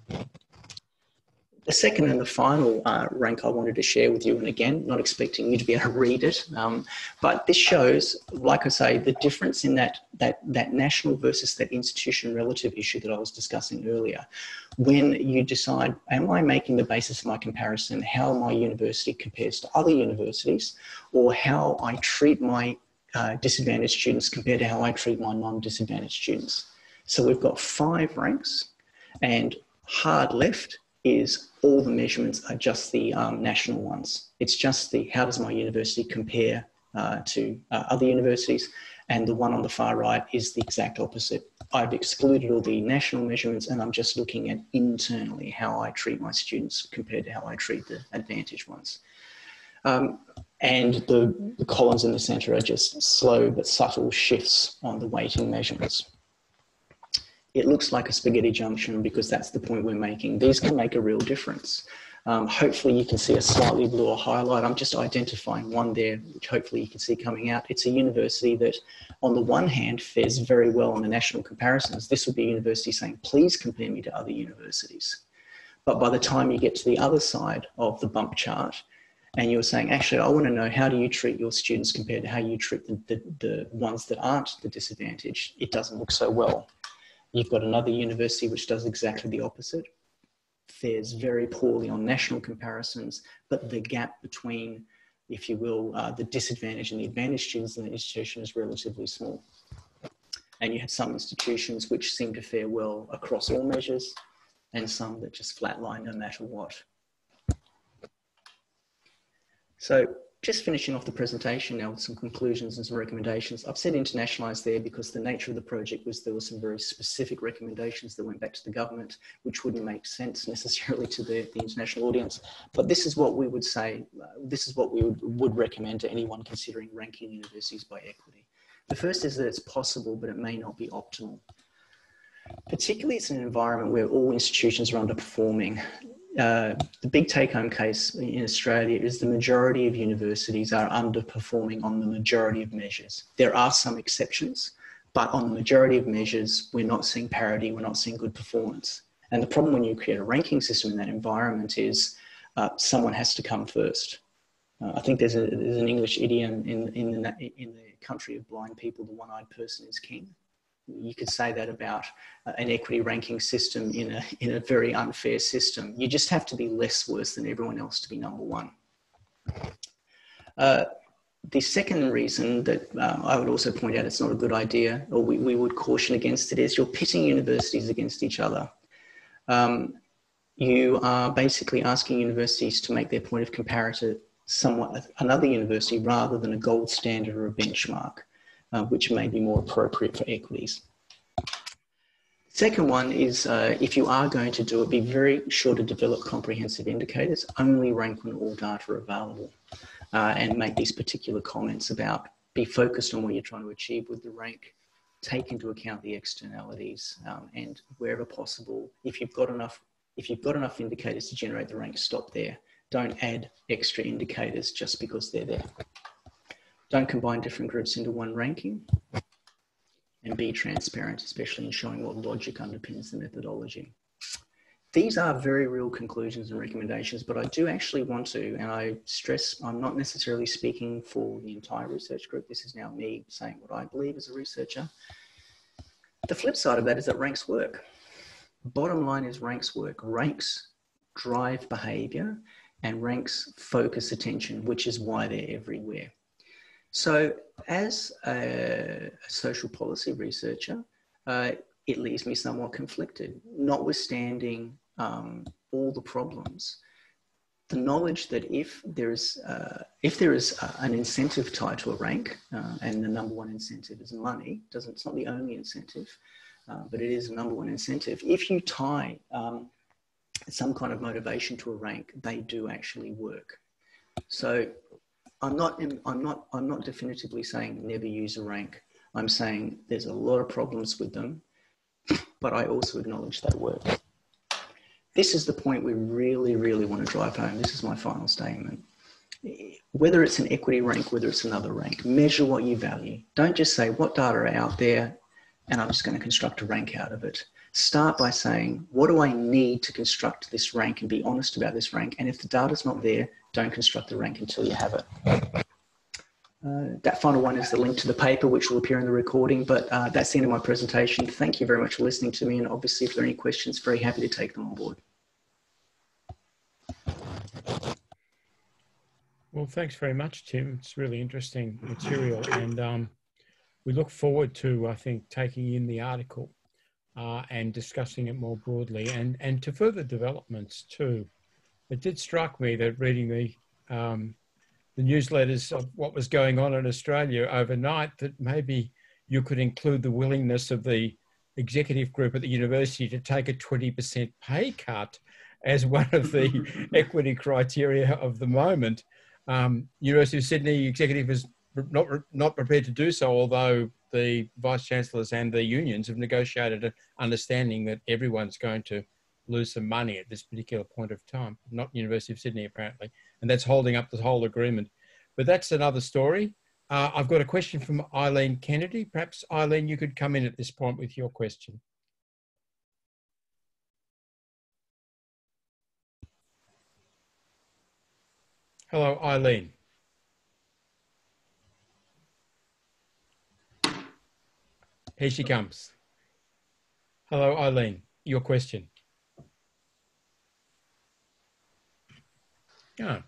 The second and the final rank I wanted to share with you, and again, not expecting you to be able to read it, but this shows, like I say, the difference in that national versus that institution relative issue that I was discussing earlier. When you decide, am I making the basis of my comparison how my university compares to other universities, or how I treat my disadvantaged students compared to how I treat my non-disadvantaged students? So we've got 5 ranks, and hard left is all the measurements are just the national ones. It's just the how does my university compare to other universities, and the one on the far right is the exact opposite. I've excluded all the national measurements and I'm just looking at internally how I treat my students compared to how I treat the advantaged ones. And the columns in the center are just slow but subtle shifts on the weighting measurements. It looks like a spaghetti junction because that's the point we're making. These can make a real difference. Hopefully you can see a slightly bluer highlight. I'm just identifying one there, which hopefully you can see coming out. It's a university that on the one hand fares very well on the national comparisons. This would be a university saying, please compare me to other universities. But by the time you get to the other side of the bump chart, and you're saying, actually, I want to know how do you treat your students compared to how you treat the ones that aren't the disadvantaged, it doesn't look so well. You've got another university which does exactly the opposite, fares very poorly on national comparisons, but the gap between, if you will, the disadvantaged and the advantaged students in the institution is relatively small. And you have some institutions which seem to fare well across all measures, and some that just flatline no matter what. So just finishing off the presentation now with some conclusions and some recommendations. I've said internationalise there because the nature of the project was there were some very specific recommendations that went back to the government, which wouldn't make sense necessarily to the international audience. But this is what we would say, this is what we would recommend to anyone considering ranking universities by equity. The first is that it's possible, but it may not be optimal. Particularly it's an environment where all institutions are underperforming. The big take-home case in Australia is the majority of universities are underperforming on the majority of measures. There are some exceptions, but on the majority of measures, we're not seeing parity, we're not seeing good performance. And the problem when you create a ranking system in that environment is someone has to come first. I think there's an English idiom in the country of blind people, the one-eyed person is king. You could say that about an equity ranking system in a very unfair system. You just have to be less worse than everyone else to be number one. The second reason that I would also point out it's not a good idea, or we would caution against it, is you're pitting universities against each other. You are basically asking universities to make their point of comparator somewhat another university rather than a gold standard or a benchmark. Which may be more appropriate for equities. Second one is if you are going to do it, be very sure to develop comprehensive indicators, only rank when all data are available, and make these particular comments about be focused on what you're trying to achieve with the rank, take into account the externalities, and wherever possible, if you've got enough indicators to generate the rank, stop there. Don't add extra indicators just because they're there. Don't combine different groups into one ranking, and be transparent, especially in showing what logic underpins the methodology. These are very real conclusions and recommendations, but I do actually want to, and I stress I'm not necessarily speaking for the entire research group. This is now me saying what I believe as a researcher. The flip side of that is that ranks work. Bottom line is ranks work. Ranks drive behavior and ranks focus attention, which is why they're everywhere. So as a social policy researcher, it leaves me somewhat conflicted, notwithstanding all the problems. The knowledge that if there is an incentive tied to a rank, and the number one incentive is money, it's not the only incentive, but it is the number one incentive. If you tie some kind of motivation to a rank, they do actually work. So I'm not definitively saying never use a rank. I'm saying there's a lot of problems with them, but I also acknowledge they work. This is the point we really, really want to drive home. This is my final statement. Whether it's an equity rank, whether it's another rank, measure what you value. Don't just say what data are out there and I'm just going to construct a rank out of it. Start by saying, what do I need to construct this rank, and be honest about this rank. And if the data's not there, don't construct the rank until you have it. That final one is the link to the paper, which will appear in the recording, but that's the end of my presentation. Thank you very much for listening to me. And obviously, if there are any questions, very happy to take them on board. Well, thanks very much, Tim. It's really interesting material. And we look forward to, I think, taking in the article and discussing it more broadly, and to further developments too. It did strike me that reading the newsletters of what was going on in Australia overnight, that maybe you could include the willingness of the executive group at the university to take a 20% pay cut as one of the equity criteria of the moment. University of Sydney executive is not prepared to do so, although the vice chancellors and the unions have negotiated an understanding that everyone's going to lose some money at this particular point of time, not University of Sydney apparently, and that's holding up the whole agreement. But that's another story. I've got a question from Eileen Kennedy. Perhaps, Eileen, you could come in at this point with your question. Hello, Eileen. Here she comes. Hello, Eileen, your question. Yeah.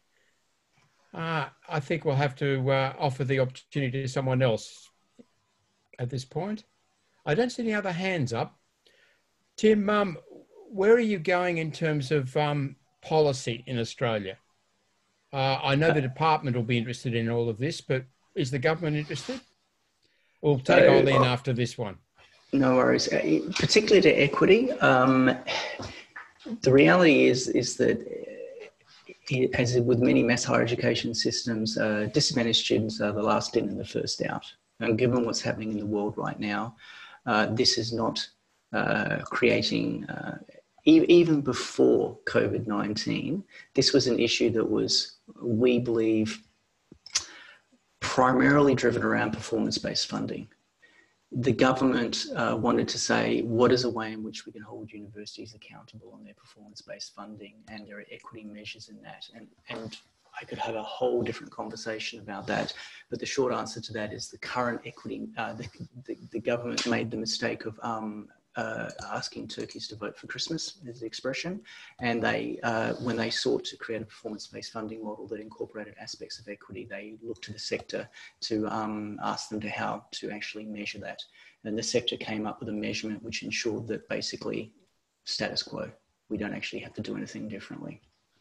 I think we'll have to offer the opportunity to someone else at this point. I don't see any other hands up. Tim, where are you going in terms of policy in Australia? I know the department will be interested in all of this, but is the government interested? We'll take Eileen after this one. No worries. Particularly to equity, the reality is that, as with many mass higher education systems, disadvantaged students are the last in and the first out. And given what's happening in the world right now, this is not creating, even before COVID-19, this was an issue that was, we believe, primarily driven around performance-based funding. The government wanted to say, what is a way in which we can hold universities accountable on their performance-based funding, and there are equity measures in that. And I could have a whole different conversation about that, but the short answer to that is the current equity, the government made the mistake of asking turkeys to vote for Christmas, is the expression, and they, when they sought to create a performance-based funding model that incorporated aspects of equity, they looked to the sector to ask them to how to actually measure that. And the sector came up with a measurement which ensured that basically status quo, we don't actually have to do anything differently.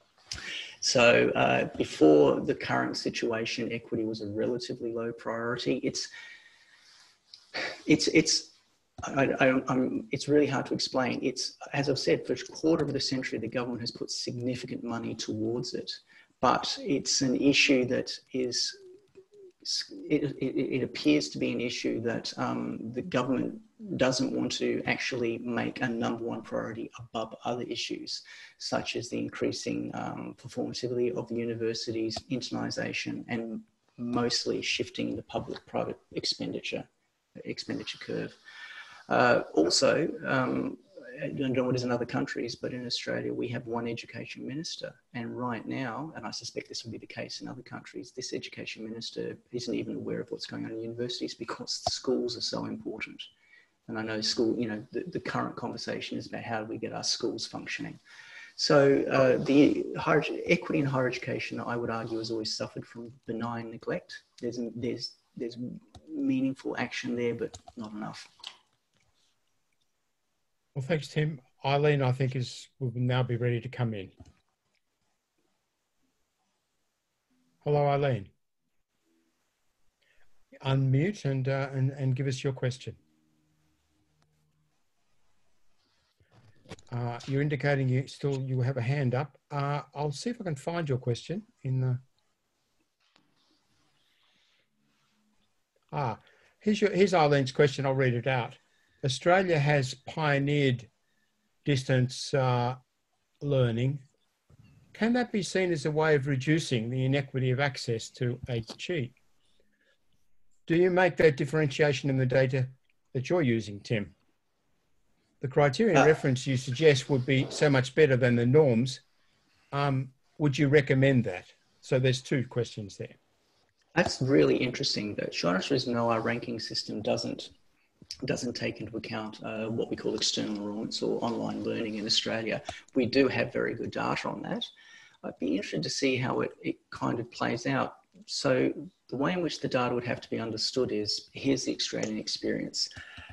So before the current situation, equity was a relatively low priority. It's really hard to explain. It's, as I've said, for a quarter of the century, the government has put significant money towards it, but it's an issue that is, it appears to be an issue that the government doesn't want to actually make a #1 priority above other issues, such as the increasing performativity of the universities, internationalisation, and mostly shifting the public-private expenditure curve. Also, I don't know what is in other countries, but in Australia, we have one education minister. And right now, and I suspect this will be the case in other countries, this education minister isn't even aware of what's going on in universities because schools are so important. And I know school, you know, the current conversation is about how do we get our schools functioning. So the equity in higher education, I would argue, has always suffered from benign neglect. There's meaningful action there, but not enough. Well, thanks, Tim. Eileen, I think, will now be ready to come in. Hello, Eileen. Unmute and give us your question. You're indicating you have a hand up. I'll see if I can find your question in the. Here's Eileen's question. I'll read it out. Australia has pioneered distance learning. Can that be seen as a way of reducing the inequity of access to HE? Do you make that differentiation in the data that you're using, Tim? The criterion reference you suggest would be so much better than the norms. Would you recommend that? So there's two questions there. That's really interesting. The short answer is no, our ranking system doesn't take into account what we call external enrollments or online learning in Australia. We do have very good data on that. I'd be interested to see how it kind of plays out. So the way in which the data would have to be understood is, here's the Australian experience.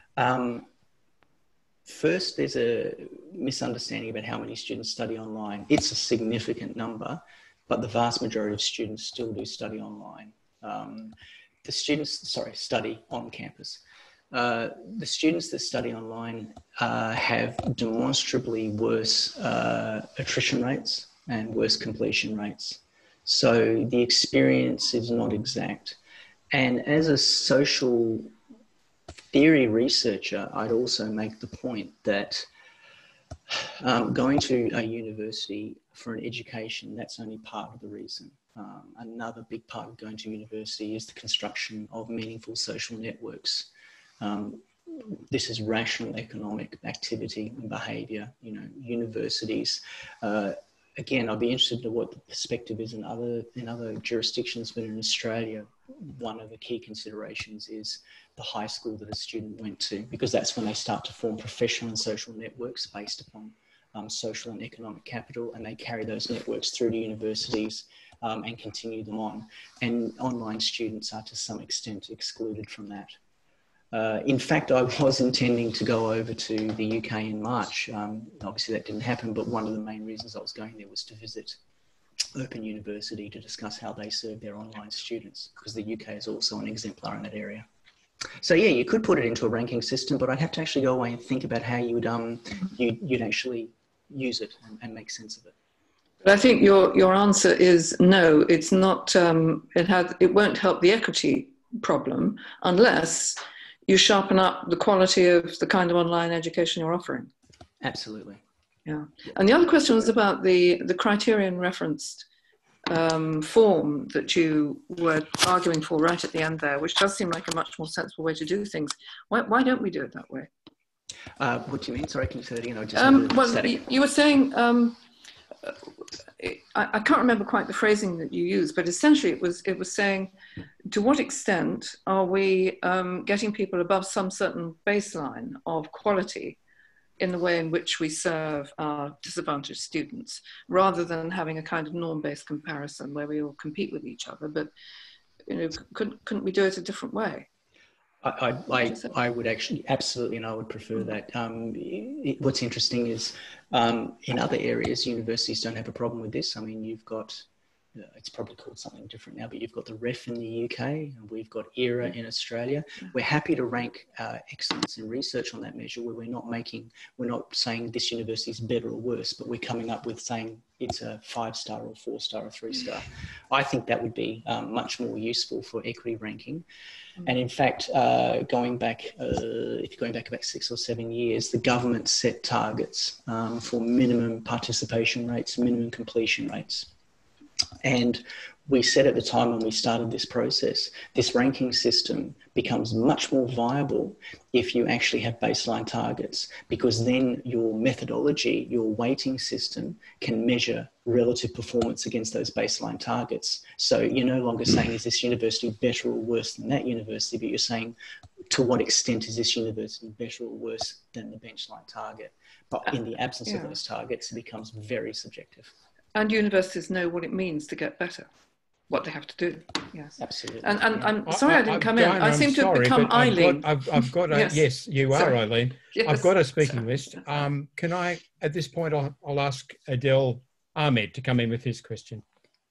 First, there's a misunderstanding about how many students study online. It's a significant number, but the vast majority of students still do study online. The students, study on campus. The students that study online have demonstrably worse attrition rates and worse completion rates. So the experience is not exact. And as a social theory researcher, I'd also make the point that going to a university for an education, that's only part of the reason. Another big part of going to university is the construction of meaningful social networks. This is rational economic activity and behaviour. You know, universities. Again, I'd be interested in what the perspective is in other jurisdictions, but in Australia, one of the key considerations is the high school that a student went to, because that's when they start to form professional and social networks based upon social and economic capital, and they carry those networks through to universities and continue them on. And online students are to some extent excluded from that. In fact, I was intending to go over to the UK in March. Obviously that didn't happen, but one of the main reasons I was going there was to visit Open University to discuss how they serve their online students, because the UK is also an exemplar in that area. So yeah, you could put it into a ranking system, but I'd have to actually go away and think about how you would you'd actually use it and make sense of it. But I think your answer is no. It's not. It won't help the equity problem unless you sharpen up the quality of the kind of online education you're offering. Absolutely. Yeah. And the other question was about the criterion referenced form that you were arguing for right at the end there, which does seem like a much more sensible way to do things. Why don't we do it that way? What do you mean? Sorry, can you say that again? Well, you were saying, I can't remember quite the phrasing that you used, but essentially it was saying, to what extent are we getting people above some certain baseline of quality in the way in which we serve our disadvantaged students, rather than having a kind of norm-based comparison where we all compete with each other. But couldn't we do it a different way? I would actually absolutely, and I would prefer that. What's interesting is in other areas, universities don't have a problem with this. I mean, you've got, it's probably called something different now, but you've got the REF in the UK and we've got ERA in Australia. We're happy to rank excellence in research on that measure, where we're not saying this university is better or worse, but we're coming up with saying it's a 5-star or 4-star or 3-star. I think that would be much more useful for equity ranking. And in fact, if you're going back about 6 or 7 years, the government set targets for minimum participation rates, minimum completion rates. And we said at the time when we started this process, this ranking system becomes much more viable if you actually have baseline targets, because then your methodology, your weighting system can measure relative performance against those baseline targets. So you're no longer saying, is this university better or worse than that university, but you're saying, to what extent is this university better or worse than the baseline target? But in the absence of those targets, it becomes very subjective. And universities know what it means to get better, what they have to do. Yes, absolutely. And I'm sorry I didn't come in. I seem to have become Eileen. I've got a, yes, you are Eileen. Yes. I've got a speaking list. Can I, at this point, I'll ask Adel Ahmed to come in with his question.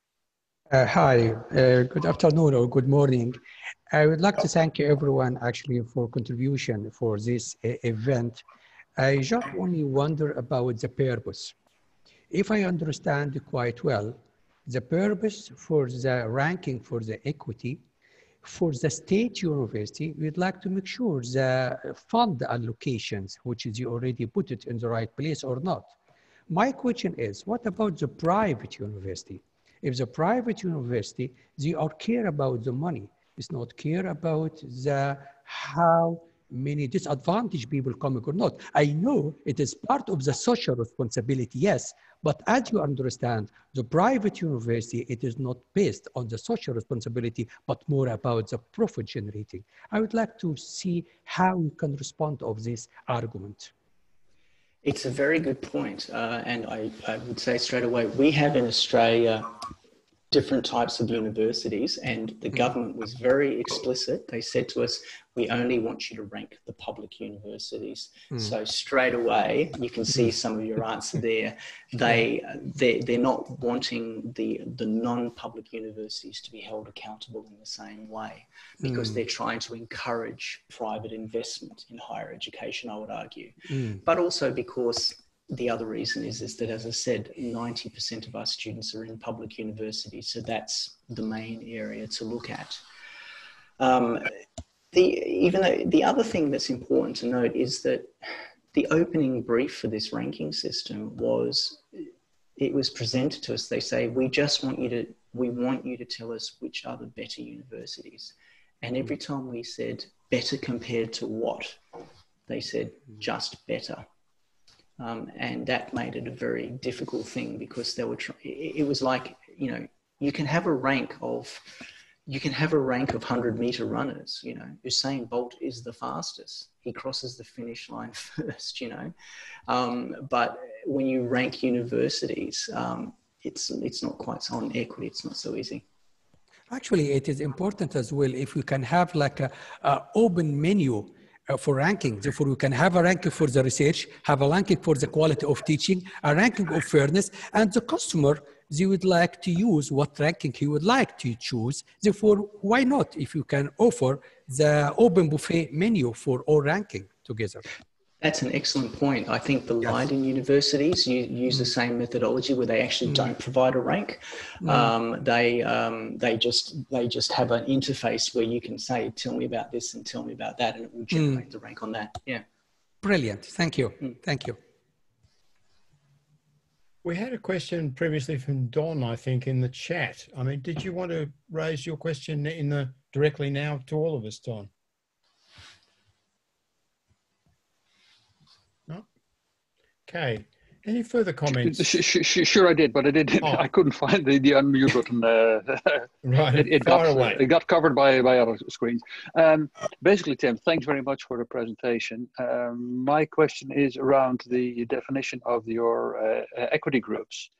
Hi, good afternoon or good morning. I would like to thank everyone actually for contribution for this event. I just only wonder about the purpose. If I understand quite well, the purpose for the ranking for the equity for the state university, we'd like to make sure the fund allocations, which is you already put it in the right place or not. My question is, what about the private university? If the private university, they are care about the money, it's not care about the how many disadvantaged people coming or not. I know it is part of the social responsibility, yes, but as you understand, the private university, it is not based on the social responsibility, but more about the profit generating. I would like to see how we can respond to this argument. It's a very good point. And I would say straight away, we have in Australia different types of universities, and the government was very explicit. They said to us, we only want you to rank the public universities. So straight away, you can see some of your answer there. They're not wanting the non-public universities to be held accountable in the same way, because they're trying to encourage private investment in higher education, I would argue. But also because the other reason is that, as I said, 90% of our students are in public universities. So that's the main area to look at. The other thing that's important to note is that the opening brief for this ranking system was presented to us. They say, we want you to tell us which are the better universities. And every time we said better compared to what, they said just better. And that made it a very difficult thing, because they were it was like, you know, you can have a rank of 100-meter runners. You know, Usain Bolt is the fastest. He crosses the finish line first, you know. But when you rank universities, it's not quite on equity. It's not so easy. Actually, it is important as well if we can have like a open menu for ranking. Therefore, we can have a ranking for the research, have a ranking for the quality of teaching, a ranking of fairness, and the customer, they would like to use what ranking he would like to choose. Therefore, why not if you can offer the open buffet menu for all ranking together? That's an excellent point. I think the Yes. Leiden universities use the same methodology where they actually don't provide a rank. They just have an interface where you can say, "Tell me about this" and "Tell me about that," and it will generate the rank on that. Yeah. Brilliant. Thank you. Thank you. We had a question previously from Don, I think, in the chat. I mean, did you want to raise your question directly now to all of us, Don? No? Okay. Any further comments? Sure, I did, but I didn't. Oh. I couldn't find the unmute button. Right. It got covered by other screens. Basically, Tim, thanks very much for the presentation. My question is around the definition of your equity groups.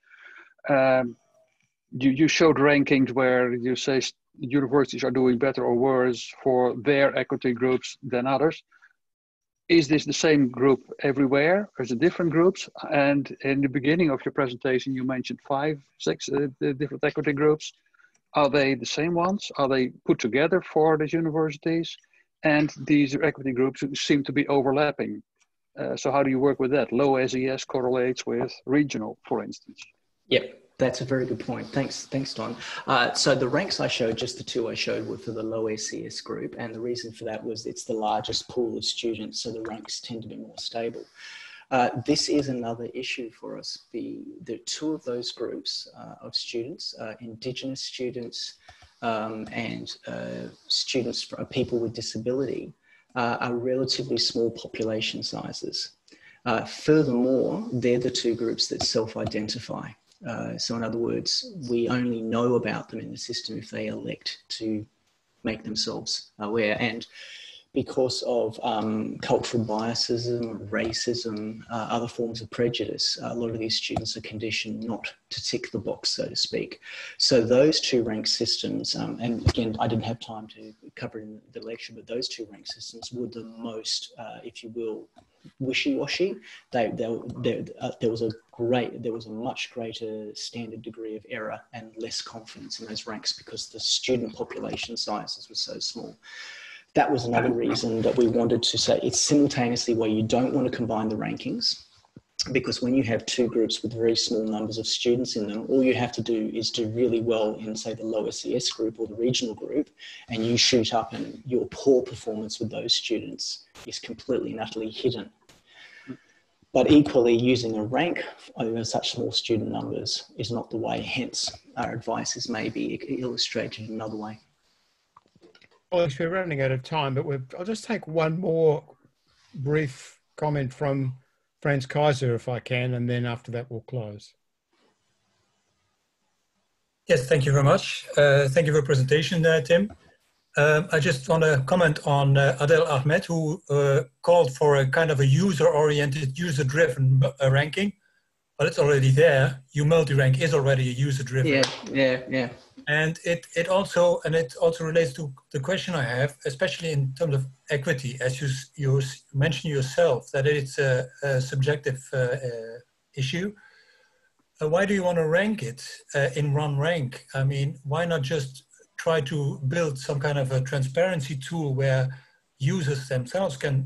You showed rankings where you say universities are doing better or worse for their equity groups than others. Is this the same group everywhere, or is it different groups? And in the beginning of your presentation, you mentioned 5, 6 different equity groups. Are they the same ones? Are they put together for these universities? And these equity groups seem to be overlapping. So how do you work with that? Low SES correlates with regional, for instance. Yep. That's a very good point. Thanks, Don. So the ranks I showed, just the 2 I showed, were for the low SES group. And the reason for that was it's the largest pool of students, so the ranks tend to be more stable. This is another issue for us. The 2 of those groups of students, Indigenous students and students for people with disability, are relatively small population sizes. Furthermore, they're the 2 groups that self-identify. So in other words, we only know about them in the system if they elect to make themselves aware. And because of cultural biases, racism, other forms of prejudice, a lot of these students are conditioned not to tick the box, so to speak. So those 2 rank systems, and again, I didn't have time to cover it in the lecture, but those 2 rank systems were the most, if you will, wishy-washy. There was a much greater standard degree of error and less confidence in those ranks because the student population sizes were so small. That was another reason that we wanted to say it's simultaneously where you don't want to combine the rankings, because when you have 2 groups with very small numbers of students in them, all you have to do is do really well in, say, the low SES group or the regional group, and you shoot up and your poor performance with those students is completely and utterly hidden. But equally, using a rank over such small student numbers is not the way, hence our advice is maybe illustrated another way. Well, we're running out of time, but I'll just take one more brief comment from Franz Kaiser, if I can, and then after that we'll close. Yes, thank you very much. Thank you for the presentation, Tim. I just want to comment on Adel Ahmed, who called for a kind of a user-oriented, user-driven ranking. Well, it's already there. Multi-rank is already a user-driven. Yeah. And it also relates to the question I have, especially in terms of equity, as you mentioned yourself, that it's a subjective issue. Why do you want to rank it in one rank? I mean, why not just try to build some kind of a transparency tool where users themselves can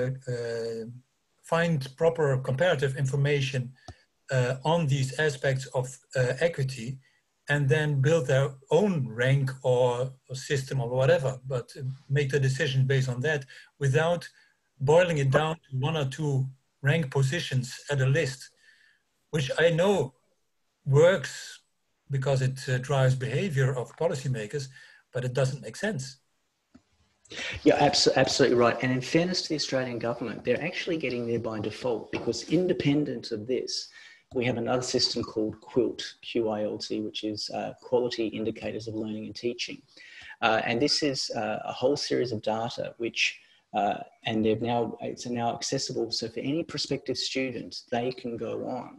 find proper comparative information on these aspects of equity, and then build their own rank or system or whatever, but make the decision based on that without boiling it down to 1 or 2 rank positions at a list, which I know works because it drives behavior of policymakers, but it doesn't make sense. Yeah, absolutely right. And in fairness to the Australian government, they're actually getting there by default, because independent of this, we have another system called QILT, QILT, which is Quality Indicators of Learning and Teaching. And this is a whole series of data which, and it's now accessible. So for any prospective student, they can go on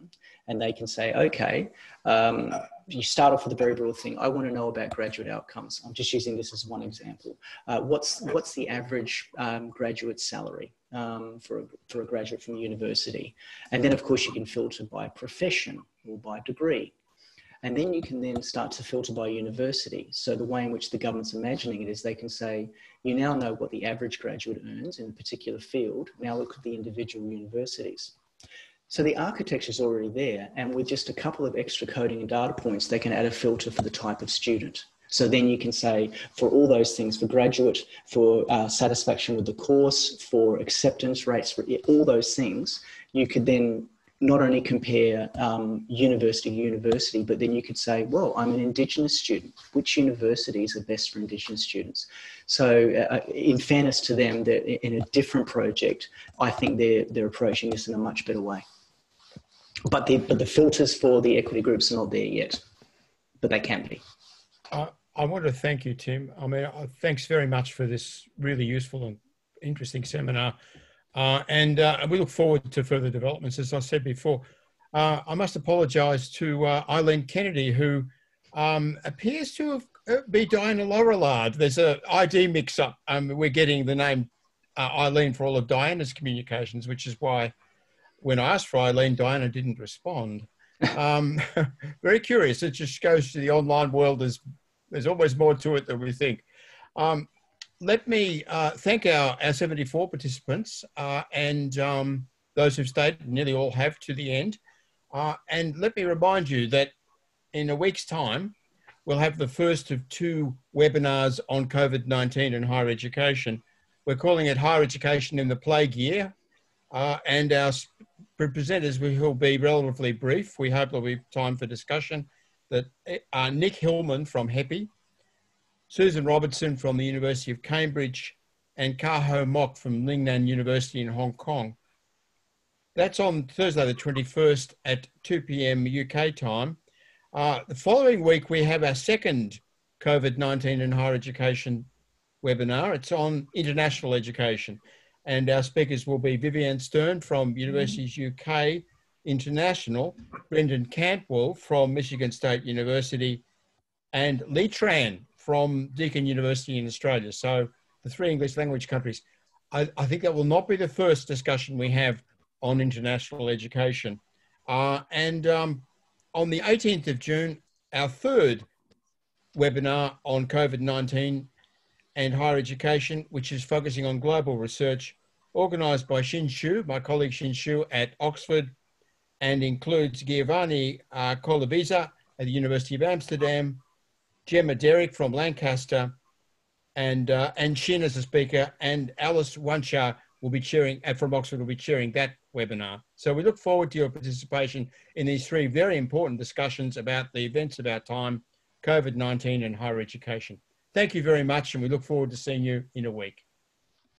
And they can say, okay, you start off with a very broad thing. I want to know about graduate outcomes. I'm just using this as one example. What's the average graduate salary for a graduate from a university? And then, of course, you can filter by profession or by degree. And then you can then start to filter by university. So the way in which the government's imagining it is they can say, you now know what the average graduate earns in a particular field. Now look at the individual universities. So the architecture is already there, and with just a couple of extra coding and data points, they can add a filter for the type of student. So then you can say for all those things, for graduate, for satisfaction with the course, for acceptance rates, for all those things, you could then not only compare university to university, but then you could say, well, I'm an Indigenous student. Which universities are best for Indigenous students? So in fairness to them, in a different project, I think they're approaching this in a much better way. But the filters for the equity groups are not there yet, but they can be. I want to thank you, Tim. I mean, thanks very much for this really useful and interesting seminar. And we look forward to further developments, as I said before. I must apologise to Eileen Kennedy, who appears to be Diana Laurillard. There's an ID mix-up. We're getting the name Eileen for all of Diana's communications, which is why when I asked for Eileen, Diana didn't respond. Very curious. It just goes to the online world. There's always more to it than we think. Let me thank our 74 participants and those who've stayed, nearly all have to the end. And let me remind you that in a week's time, we'll have the first of 2 webinars on COVID-19 and higher education. We're calling it Higher Education in the Plague Year. And our presenters will be relatively brief. We hope there'll be time for discussion. That Nick Hillman from HEPI, Susan Robertson from the University of Cambridge, and Kaho Mok from Lingnan University in Hong Kong. That's on Thursday the 21st at 2 p.m. UK time. The following week, we have our second COVID-19 and higher education webinar. It's on international education. And our speakers will be Vivienne Stern from Universities UK International, Brendan Cantwell from Michigan State University, and Lee Tran from Deakin University in Australia. So the 3 English language countries. I think that will not be the first discussion we have on international education. On the 18th of June, our 3rd webinar on COVID-19 and higher education, which is focusing on global research, organised by Xin Shu, my colleague Xin Shu at Oxford, and includes Giovanni Colavisa at the University of Amsterdam, Gemma Derrick from Lancaster, and Xin as a speaker, and Alice Wansha will be chairing, from Oxford, will be chairing that webinar. So we look forward to your participation in these 3 very important discussions about the events of our time, COVID-19 and higher education. Thank you very much, and we look forward to seeing you in a week.